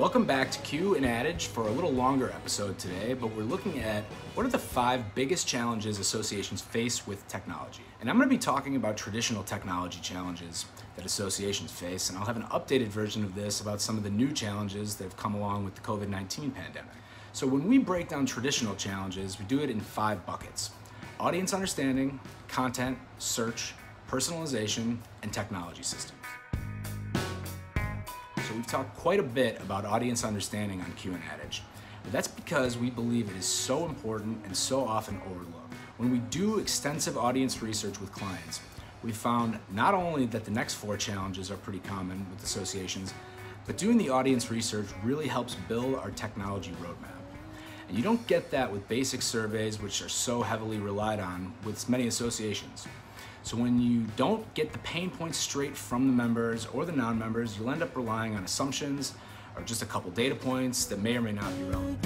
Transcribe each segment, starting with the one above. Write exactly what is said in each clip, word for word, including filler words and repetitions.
Welcome back to Q and Adage for a little longer episode today, but we're looking at what are the five biggest challenges associations face with technology. And I'm going to be talking about traditional technology challenges that associations face, and I'll have an updated version of this about some of the new challenges that have come along with the COVID nineteen pandemic. So when we break down traditional challenges, we do it in five buckets: audience understanding, content, search, personalization, and technology systems. So we've talked quite a bit about audience understanding on Q and Adage, but that's because we believe it is so important and so often overlooked. When we do extensive audience research with clients, we found not only that the next four challenges are pretty common with associations, but doing the audience research really helps build our technology roadmap. And you don't get that with basic surveys, which are so heavily relied on with many associations. So when you don't get the pain points straight from the members or the non-members, you'll end up relying on assumptions or just a couple data points that may or may not be relevant.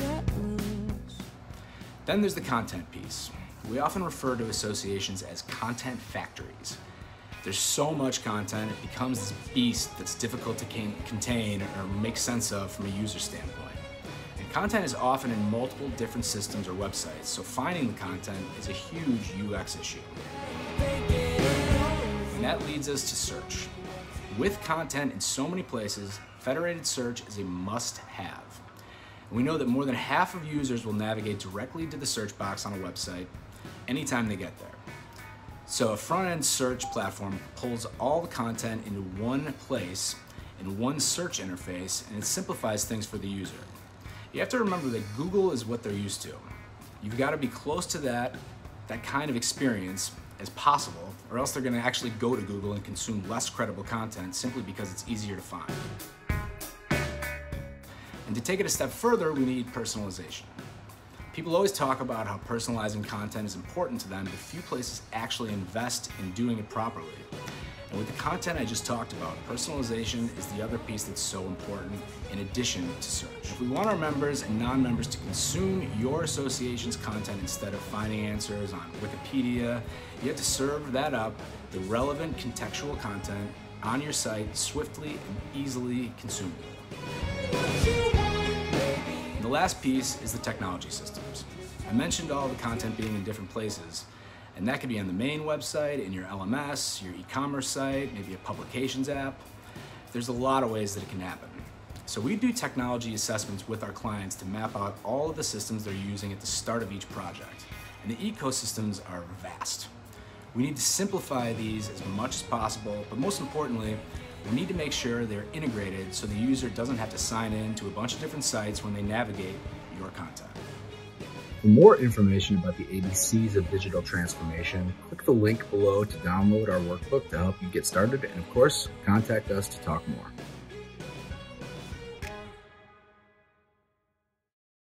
Then there's the content piece. We often refer to associations as content factories. There's so much content, it becomes this beast that's difficult to contain or make sense of from a user standpoint. And content is often in multiple different systems or websites, so finding the content is a huge U X issue. And that leads us to search. With content in so many places, federated search is a must-have. And we know that more than half of users will navigate directly to the search box on a website anytime they get there. So a front-end search platform pulls all the content into one place in one search interface, and it simplifies things for the user. You have to remember that Google is what they're used to. You've got to be close to that, that kind of experience as possible, or else they're going to actually go to Google and consume less credible content simply because it's easier to find. And to take it a step further, we need personalization. People always talk about how personalizing content is important to them, but few places actually invest in doing it properly. And with the content I just talked about, personalization is the other piece that's so important in addition to search. If we want our members and non-members to consume your association's content instead of finding answers on Wikipedia, you have to serve that up, the relevant contextual content, on your site swiftly and easily consumable. And the last piece is the technology systems. I mentioned all the content being in different places, and that could be on the main website, in your L M S, your e-commerce site, maybe a publications app. There's a lot of ways that it can happen. So we do technology assessments with our clients to map out all of the systems they're using at the start of each project. And the ecosystems are vast. We need to simplify these as much as possible, but most importantly, we need to make sure they're integrated so the user doesn't have to sign in to a bunch of different sites when they navigate your content. For more information about the A B Cs of digital transformation, click the link below to download our workbook to help you get started, and of course, contact us to talk more.